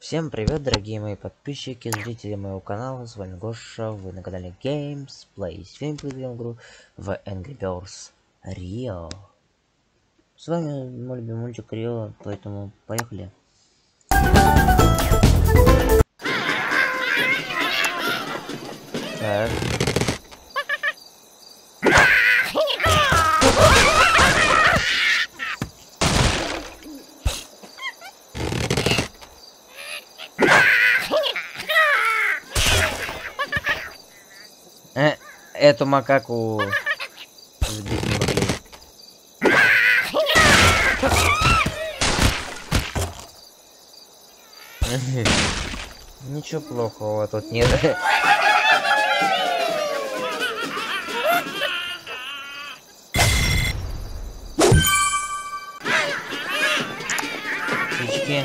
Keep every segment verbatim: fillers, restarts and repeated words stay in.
Всем привет, дорогие мои подписчики, зрители моего канала, с вами Гоша, вы на канале Gamesplay. Сегодня поиграем игру в Angry Birds Rio. С вами мой любимый мультик Рио, поэтому поехали. Так. Э, эту макаку сбить не могли. Ничего плохого тут нет. Птички.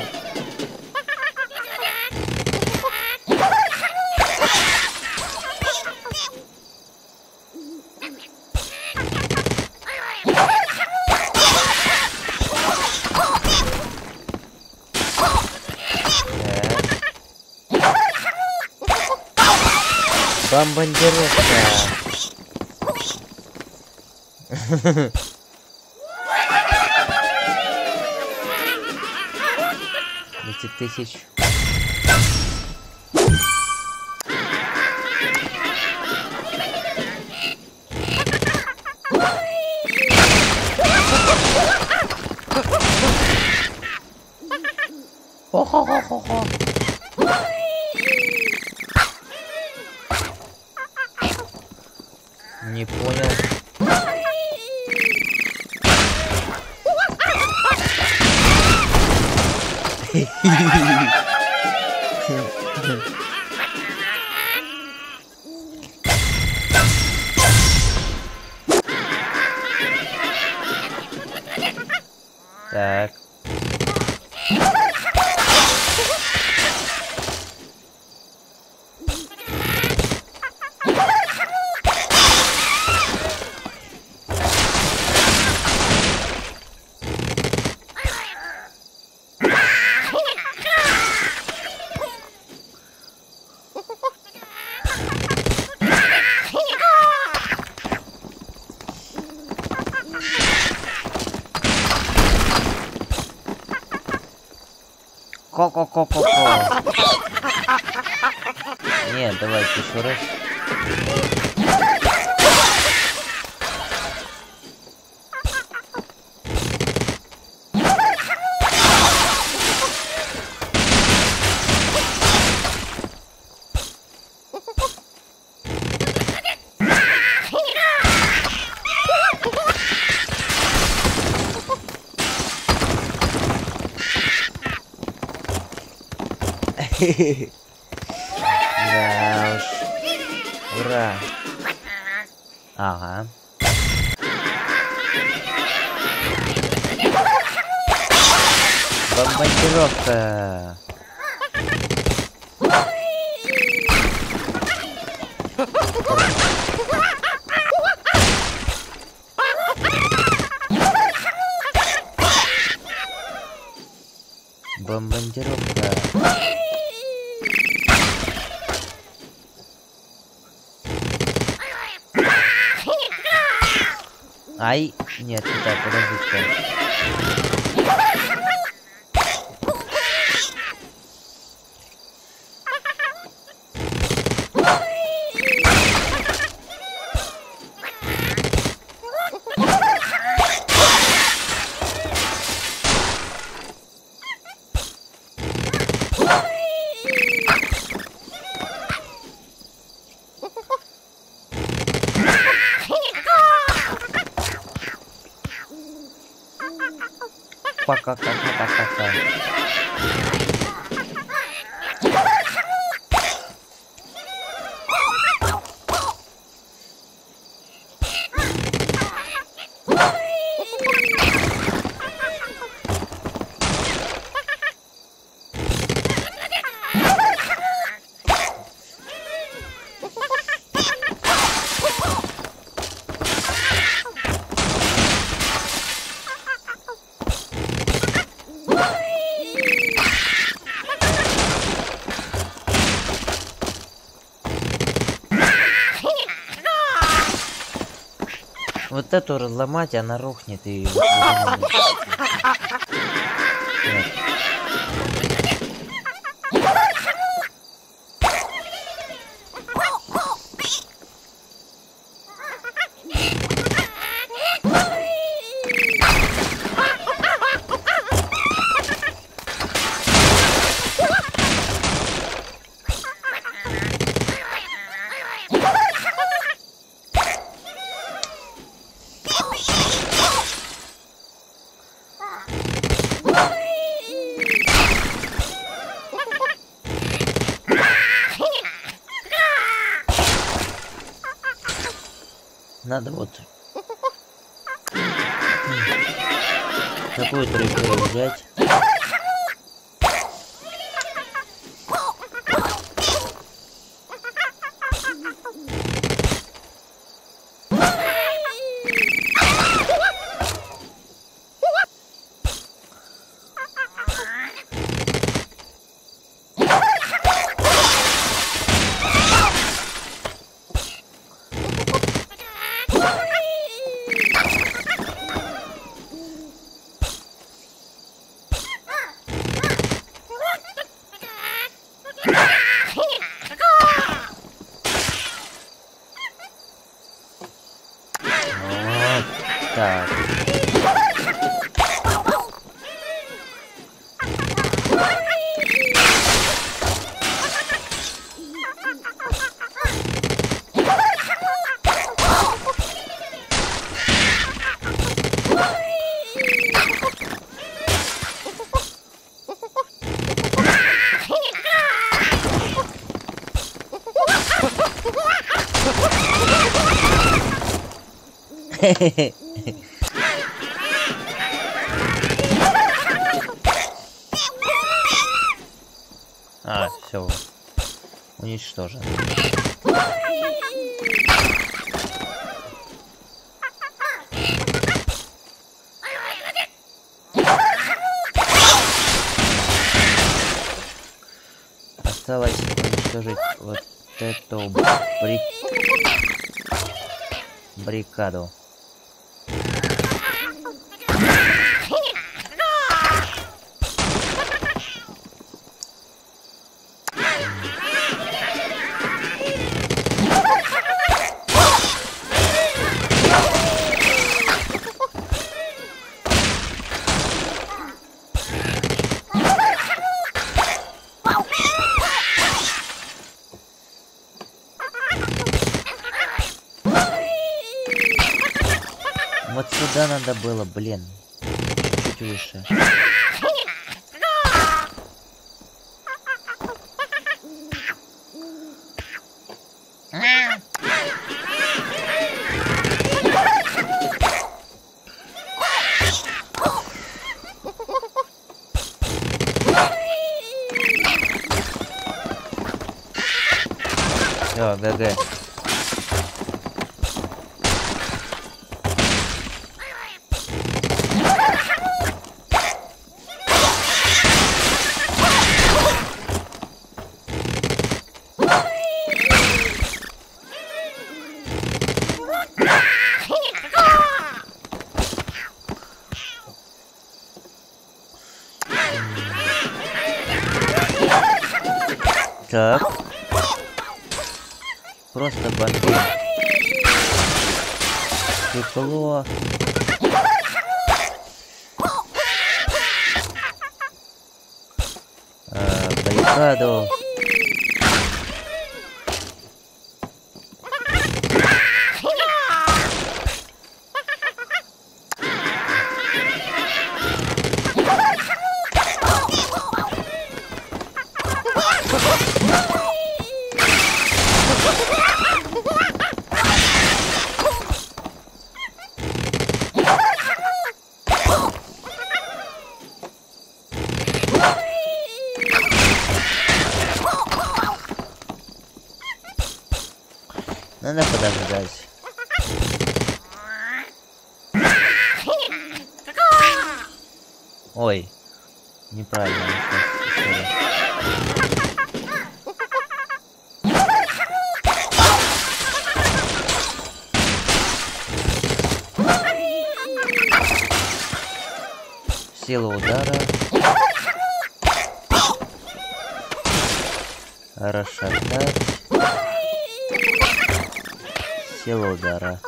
Бомбардировка. десять тысяч. Хо-хо-хо-хо-хо. Не понял. Так. Ко-ко-ко-ко-ко. Нет, давайте еще раз. Да уж. Ура. Ага. Бомбардировка. Бомбардировка. Ай, нет, не так, подождите. Пока-пока-пока-пока. Вот эту разломать, она рухнет и... Надо вот такую траекторию взять. Так. Хе-хе-хе. А, все. Уничтожен. Осталось уничтожить вот эту бри... баррикаду. Вот сюда надо было, блин. Чуть выше. Все, ГГ. Так. Просто бомбим. Тепло. А, баррикаду. Надо подождать. Ой, неправильно. Сила удара. Расшатать. Сила удара.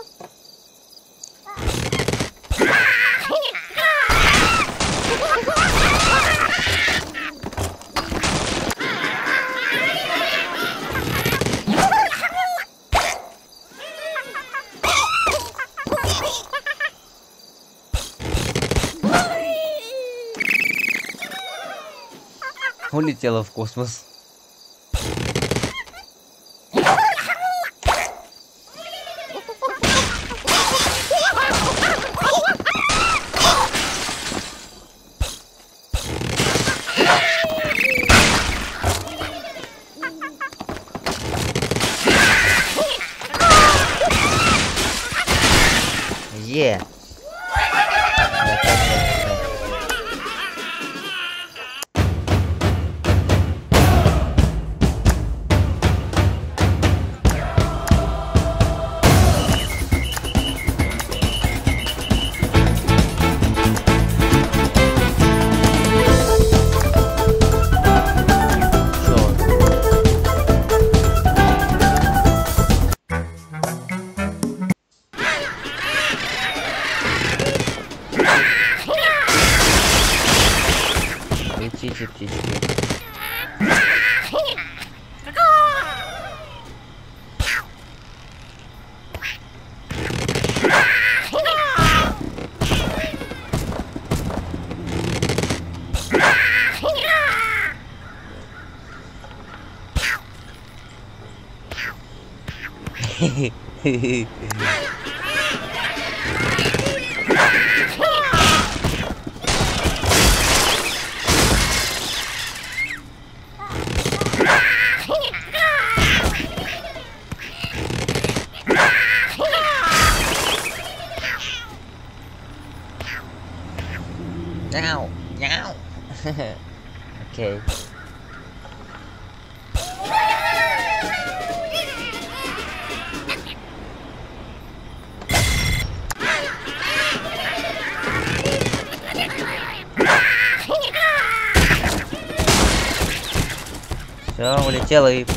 Улетела в космос. Е. Летите, птички. Хе-хе-хе. Мяу, мяу. Окей. Все, улетела и...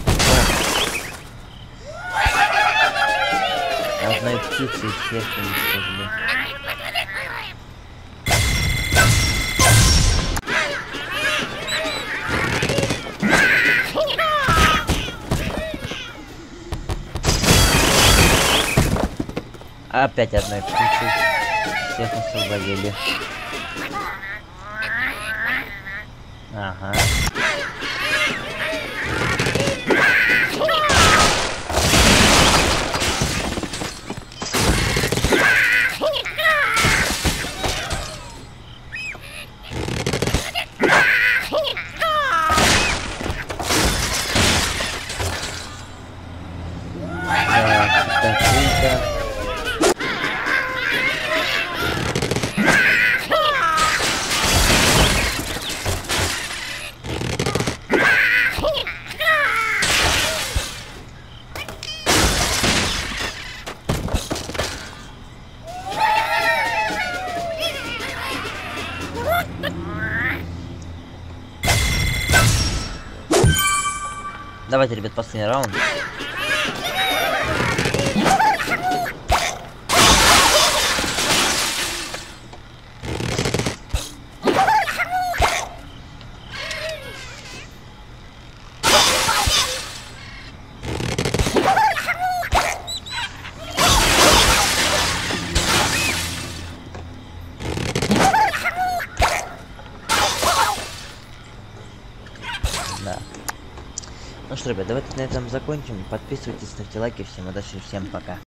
Одной птицы всех уничтожили. Опять одной птицы всех освободили. Ага. Давайте, ребят, последний раунд. Да. Ну что, ребят, давайте на этом закончим. Подписывайтесь, ставьте лайки. Всем удачи, всем пока.